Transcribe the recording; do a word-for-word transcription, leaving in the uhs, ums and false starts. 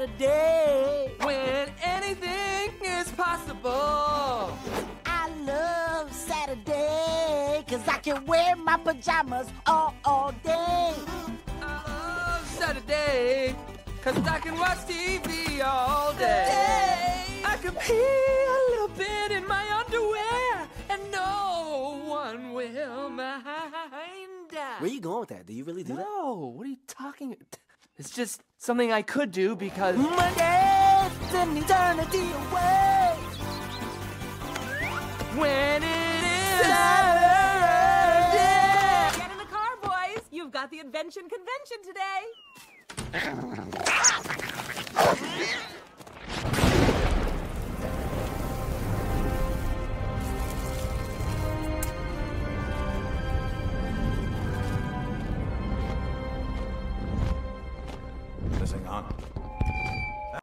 Saturday, when anything is possible. I love Saturday, cause I can wear my pajamas all, all day. I love Saturday, cause I can watch T V all day. I can pee a little bit in my underwear, and no one will mind. Where are you going with that? Do you really do that? No, what are you talking? It's just something I could do because Monday's an eternity away. when it is Saturday. Get in the car, boys. You've got the invention convention today. This thing on?